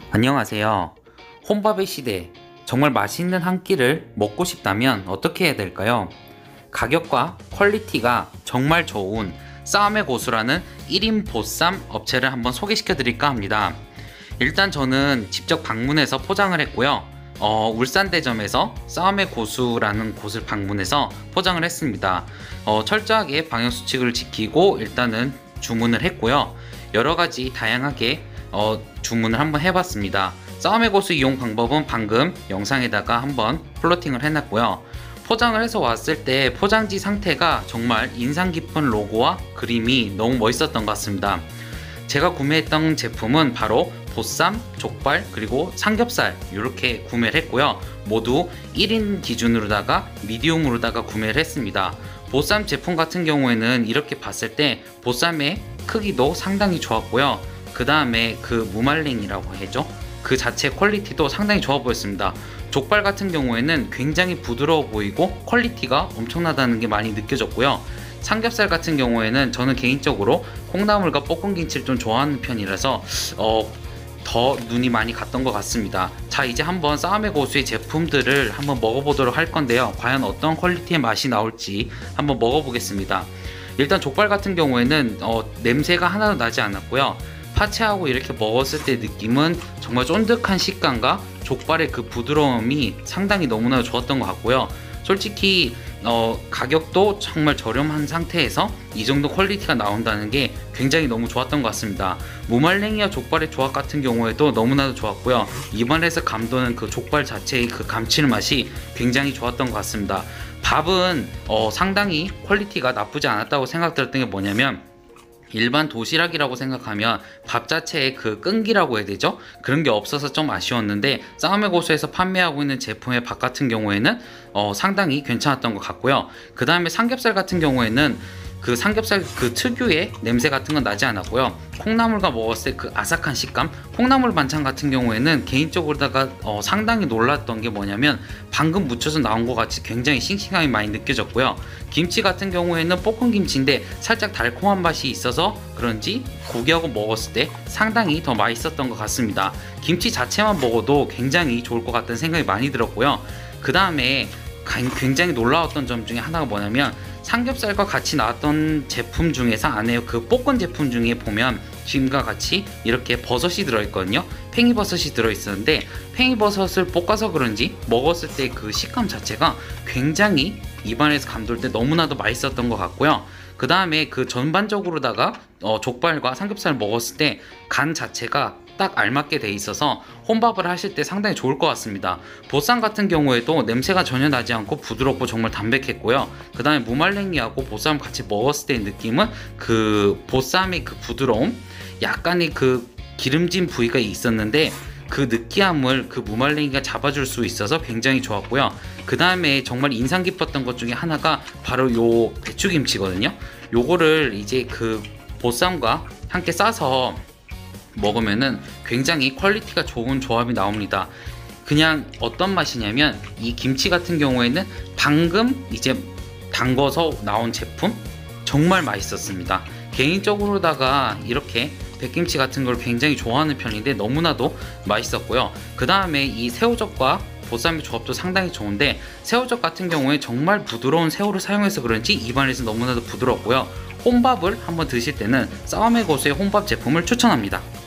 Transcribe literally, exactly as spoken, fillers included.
안녕하세요. 혼밥의 시대, 정말 맛있는 한 끼를 먹고 싶다면 어떻게 해야 될까요? 가격과 퀄리티가 정말 좋은 싸움의 고수라는 일 인 보쌈 업체를 한번 소개시켜 드릴까 합니다. 일단 저는 직접 방문해서 포장을 했고요. 어, 울산대점에서 싸움의 고수라는 곳을 방문해서 포장을 했습니다. 어, 철저하게 방역수칙을 지키고 일단은 주문을 했고요. 여러가지 다양하게 어, 주문을 한번 해봤습니다. 싸움의 고수 이용 방법은 방금 영상에다가 한번 플로팅을 해놨고요. 포장을 해서 왔을 때 포장지 상태가 정말 인상 깊은 로고와 그림이 너무 멋있었던 것 같습니다. 제가 구매했던 제품은 바로 보쌈, 족발, 그리고 삼겹살 이렇게 구매를 했고요. 모두 일 인 기준으로다가 미디움으로다가 구매를 했습니다. 보쌈 제품 같은 경우에는 이렇게 봤을 때 보쌈의 크기도 상당히 좋았고요. 그 다음에 그 무말랭이라고 해죠. 그 자체 퀄리티도 상당히 좋아 보였습니다. 족발 같은 경우에는 굉장히 부드러워 보이고 퀄리티가 엄청나다는 게 많이 느껴졌고요. 삼겹살 같은 경우에는 저는 개인적으로 콩나물과 볶음김치를 좀 좋아하는 편이라서 어, 더 눈이 많이 갔던 것 같습니다. 자, 이제 한번 싸움의 고수의 제품들을 한번 먹어보도록 할 건데요. 과연 어떤 퀄리티의 맛이 나올지 한번 먹어보겠습니다. 일단 족발 같은 경우에는 어, 냄새가 하나도 나지 않았고요. 파채하고 이렇게 먹었을 때 느낌은 정말 쫀득한 식감과 족발의 그 부드러움이 상당히 너무나 좋았던 것 같고요. 솔직히 어, 가격도 정말 저렴한 상태에서 이 정도 퀄리티가 나온다는 게 굉장히 너무 좋았던 것 같습니다. 무말랭이와 족발의 조합 같은 경우에도 너무나도 좋았고요. 입안에서 감도는 그 족발 자체의 그 감칠맛이 굉장히 좋았던 것 같습니다. 밥은 어, 상당히 퀄리티가 나쁘지 않았다고 생각들었던 게 뭐냐면, 일반 도시락이라고 생각하면 밥 자체에 그 끈기라고 해야 되죠? 그런 게 없어서 좀 아쉬웠는데, 싸움의 고수에서 판매하고 있는 제품의 밥 같은 경우에는 어, 상당히 괜찮았던 것 같고요. 그 다음에 삼겹살 같은 경우에는 그 삼겹살 그 특유의 냄새 같은 건 나지 않았고요. 콩나물과 먹었을 때 그 아삭한 식감, 콩나물 반찬 같은 경우에는 개인적으로다가 어, 상당히 놀랐던 게 뭐냐면 방금 무쳐서 나온 것 같이 굉장히 싱싱함이 많이 느껴졌고요. 김치 같은 경우에는 볶은 김치인데 살짝 달콤한 맛이 있어서 그런지 고기하고 먹었을 때 상당히 더 맛있었던 것 같습니다. 김치 자체만 먹어도 굉장히 좋을 것 같다는 생각이 많이 들었고요. 그 다음에 굉장히 놀라웠던 점 중에 하나가 뭐냐면, 삼겹살과 같이 나왔던 제품 중에서 안에 그 볶은 제품 중에 보면 지금과 같이 이렇게 버섯이 들어있거든요. 팽이버섯이 들어있었는데 팽이버섯을 볶아서 그런지 먹었을 때 그 식감 자체가 굉장히 입안에서 감돌 때 너무나도 맛있었던 것 같고요. 그 다음에 그 전반적으로다가 어, 족발과 삼겹살을 먹었을 때 간 자체가 딱 알맞게 돼 있어서 혼밥을 하실 때 상당히 좋을 것 같습니다. 보쌈 같은 경우에도 냄새가 전혀 나지 않고 부드럽고 정말 담백했고요. 그 다음에 무말랭이하고 보쌈 같이 먹었을 때의 느낌은 그 보쌈의 그 부드러움, 약간의 그 기름진 부위가 있었는데 그 느끼함을 그 무말랭이가 잡아줄 수 있어서 굉장히 좋았고요. 그 다음에 정말 인상 깊었던 것 중에 하나가 바로 요 배추김치거든요. 요거를 이제 그 보쌈과 함께 싸서 먹으면은 굉장히 퀄리티가 좋은 조합이 나옵니다. 그냥 어떤 맛이냐면, 이 김치 같은 경우에는 방금 이제 담궈서 나온 제품 정말 맛있었습니다. 개인적으로다가 이렇게 백김치 같은 걸 굉장히 좋아하는 편인데 너무나도 맛있었고요. 그 다음에 이 새우젓과 보쌈의 조합도 상당히 좋은데, 새우젓 같은 경우에 정말 부드러운 새우를 사용해서 그런지 입안에서 너무나도 부드럽고요. 혼밥을 한번 드실 때는 싸움의 고수의 혼밥 제품을 추천합니다.